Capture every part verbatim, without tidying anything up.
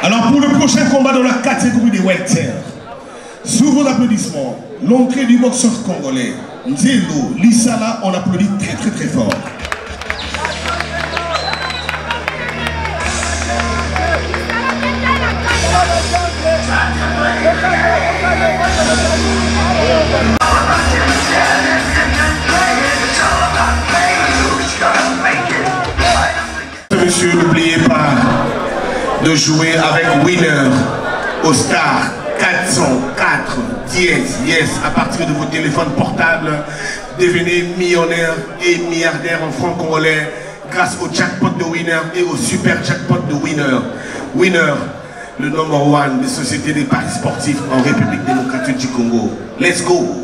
Alors pour le prochain combat dans la catégorie des welter, sous vos applaudissements, l'entrée du boxeur congolais, Nzelo Lissala, on applaudit très très très fort. Monsieur, n'oubliez pas de jouer avec Winner au star quatre cent quatre dièse, yes, à partir de vos téléphones portables, devenez millionnaire et milliardaire en francs congolais grâce au jackpot de Winner et au super jackpot de Winner. Winner, le number one des sociétés des paris sportifs en République démocratique du Congo. Let's go!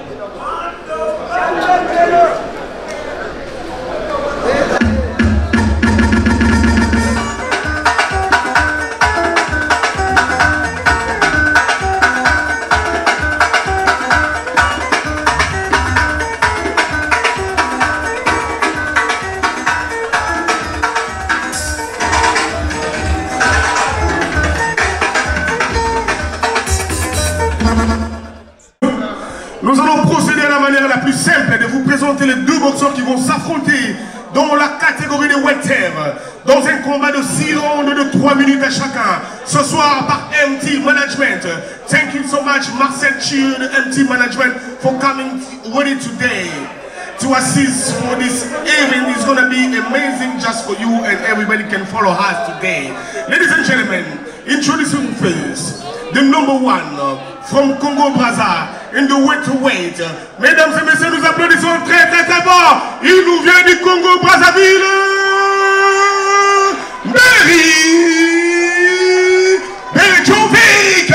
Nous allons procéder à la manière la plus simple de vous présenter les deux boxeurs qui vont s'affronter dans la catégorie des welter dans un combat de six rounds de trois minutes à chacun. Ce soir par M T Management. Thank you so much Marcel Chiu de M T Management for coming ready today to assist for this event. It's going to be amazing just for you and everybody can follow us today. Ladies and gentlemen, introducing first the number one from Congo Brazza in the welterweight. Mesdames et messieurs, nous applaudissons très très très fort. Il nous vient du Congo Brazzaville. Mary Bejovic.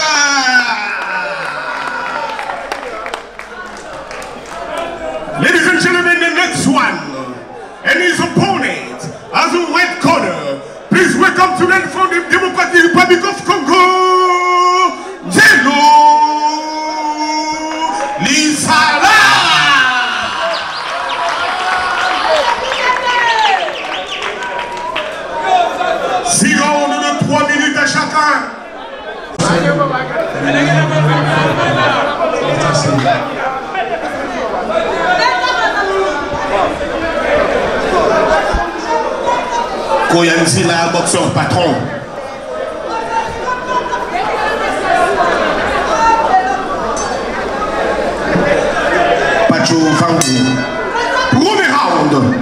Ladies and gentlemen, the next one and his opponent as a red corner. Please welcome to them from the Democratic Republic of Congo, Nzelo Lissala. Six rounds de trois minutes à chacun. Koyanzila, boxeur patron. Pacho Fangu. Premier round.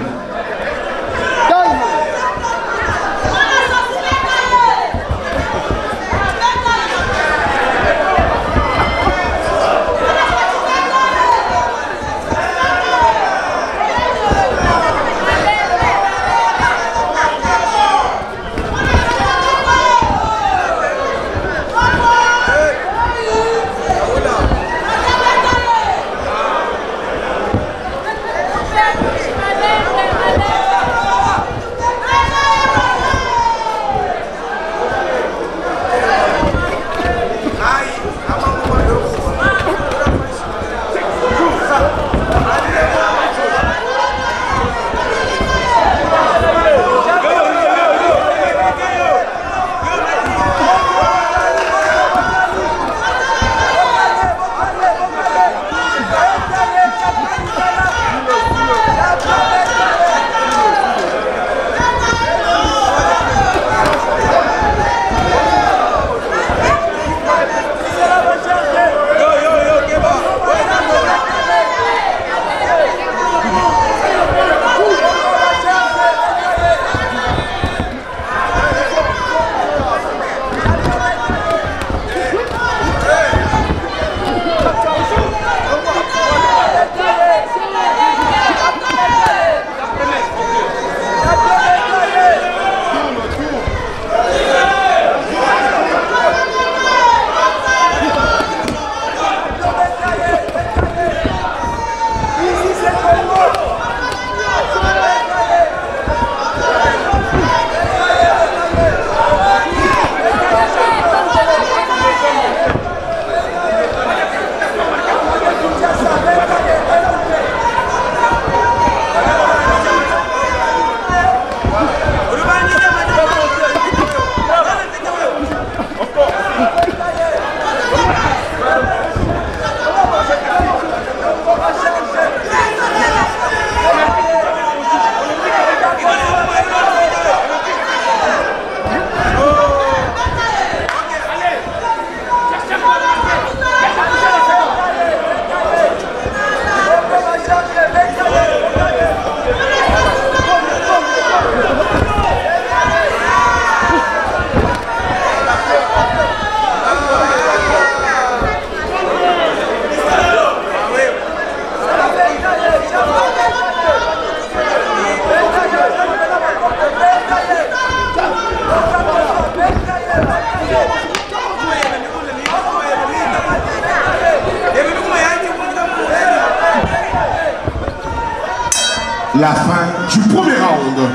La fin du premier round.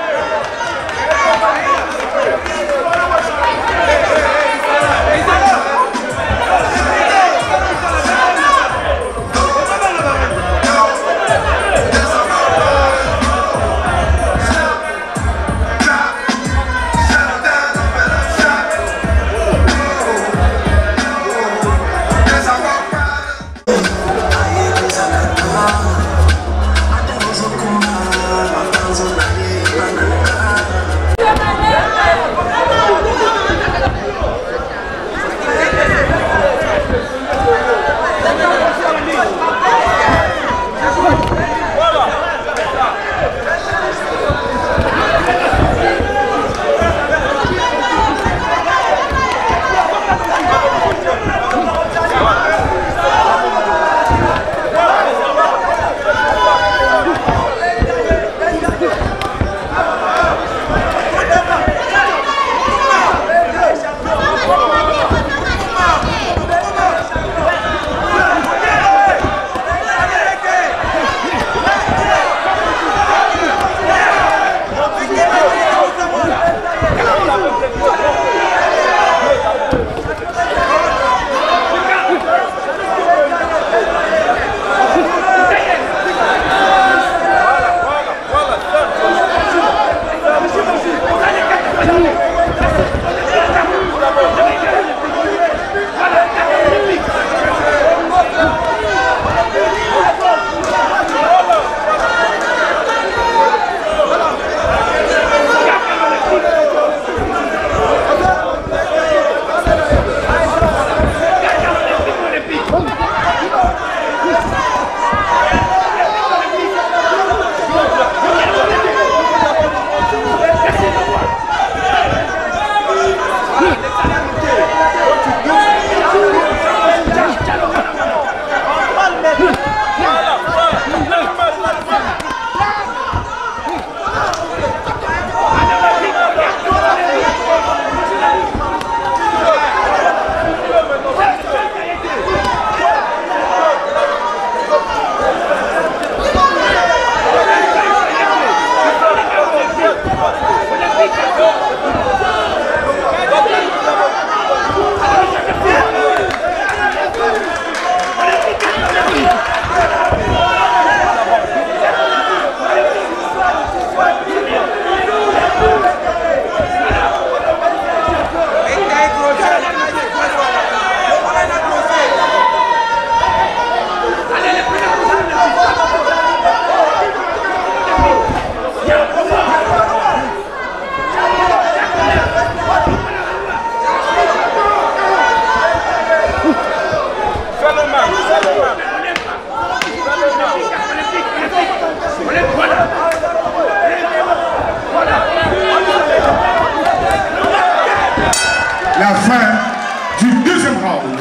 La fin du deuxième round.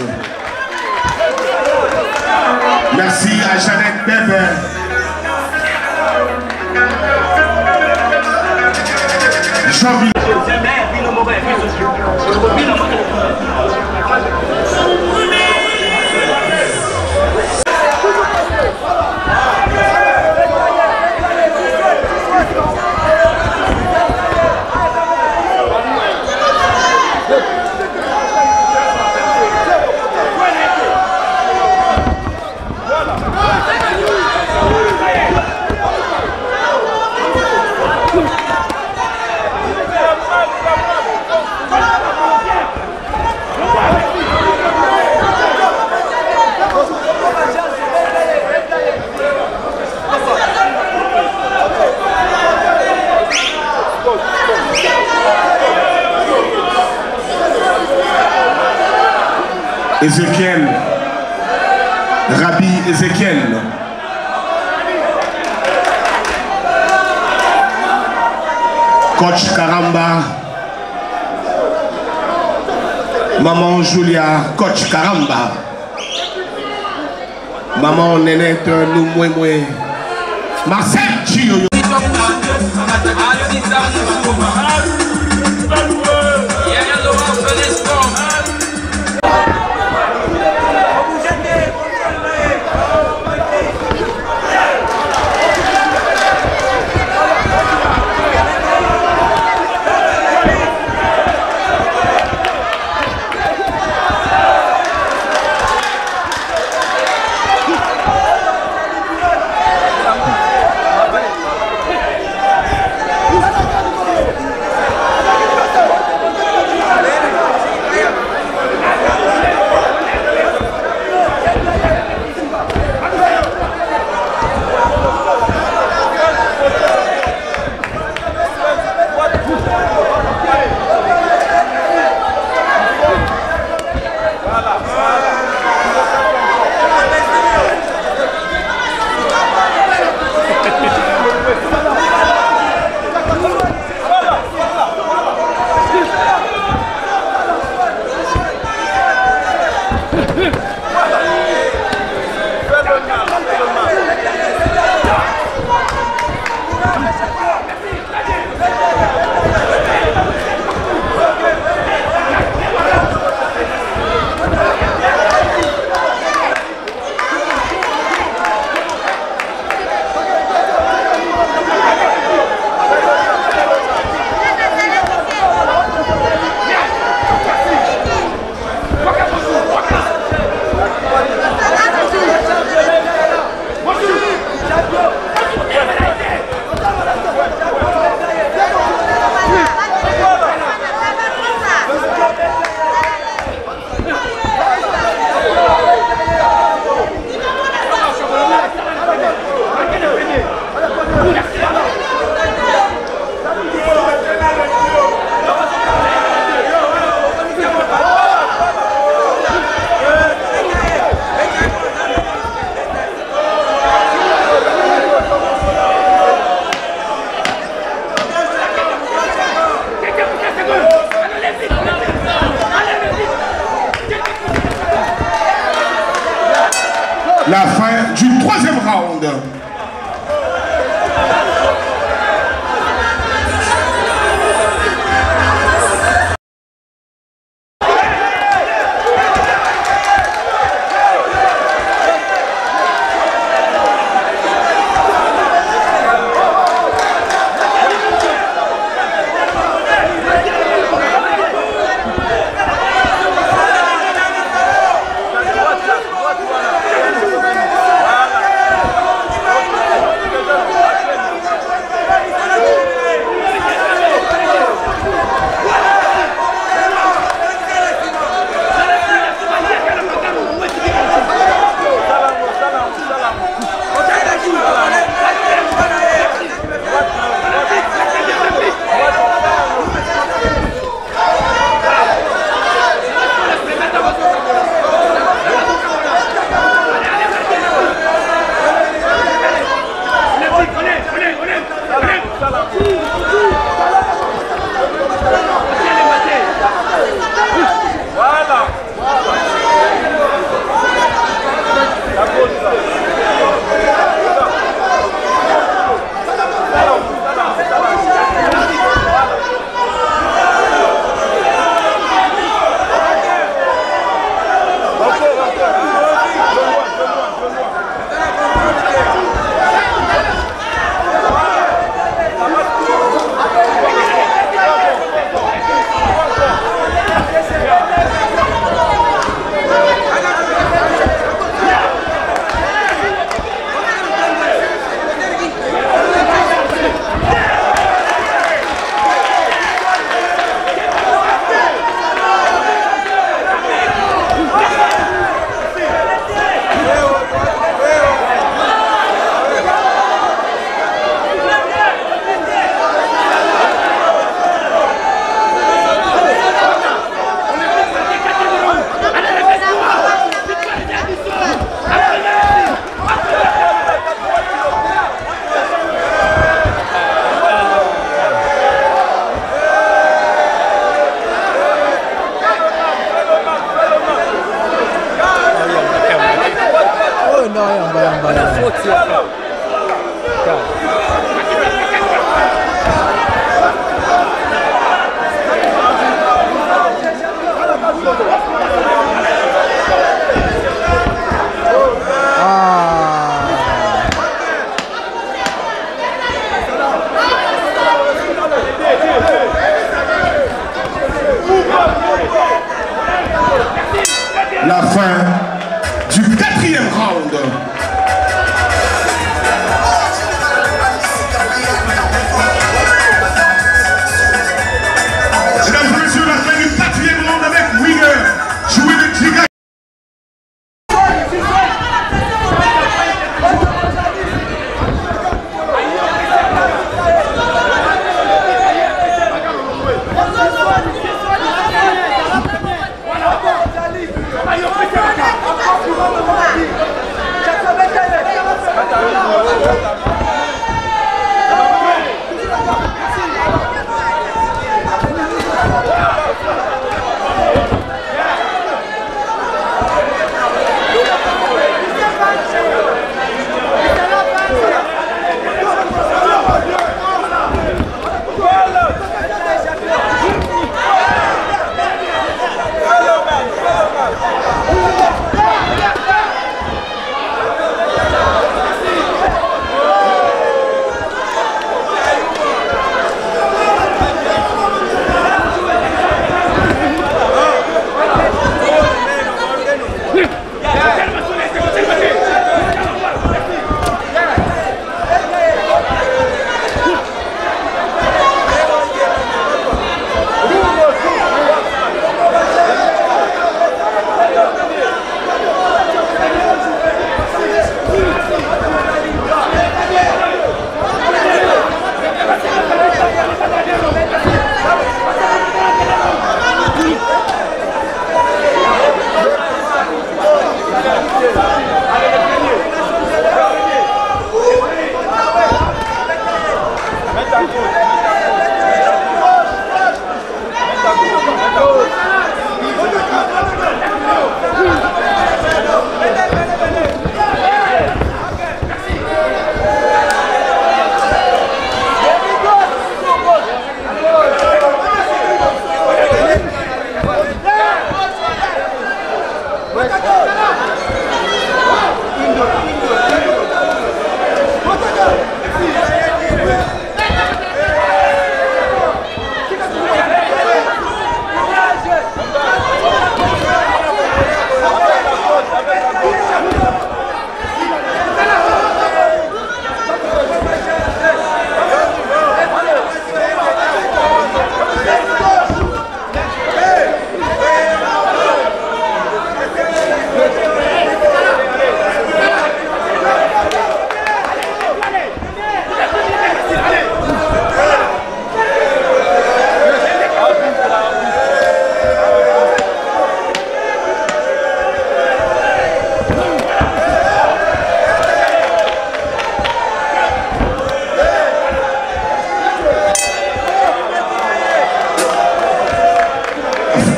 Merci à Jeannette Bébé. Jean-Ville. Ézéchiel, Rabbi Ézéchiel. Coach Karamba, Maman Julia, Coach Karamba, Maman Nénette Noumouemoué, Marcel Chioyo. La fin du troisième round. La fin du quatrième round. Mesdames et messieurs, la fin du quatrième round avec winner, joué de Giga. Ayo,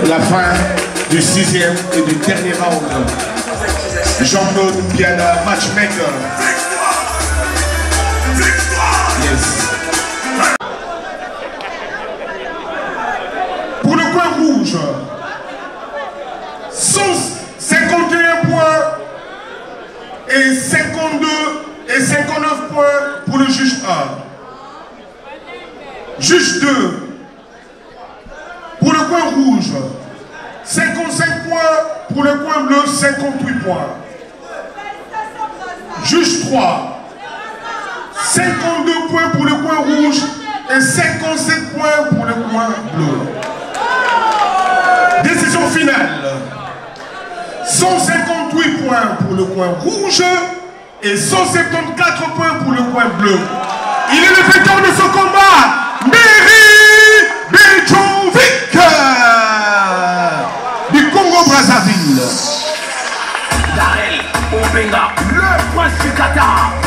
La fin du sixième et du dernier round. Jean-Claude Piana, matchmaker. Yes. Pour le coin rouge, cent cinquante et un points et cinquante-deux et cinquante-neuf points pour le juge un. Juge deux, pour le coin rouge, cinquante-cinq points, pour le coin bleu, cinquante-huit points. Juge trois, cinquante-deux points pour le coin rouge et cinquante-sept points pour le coin bleu. Décision finale. cent cinquante-huit points pour le coin rouge et cent soixante-quatorze points pour le coin bleu. Il est le vainqueur de ce combat, Mary Bejovic du Congo-Brazzaville. Darel Obenga, le prince du Qatar.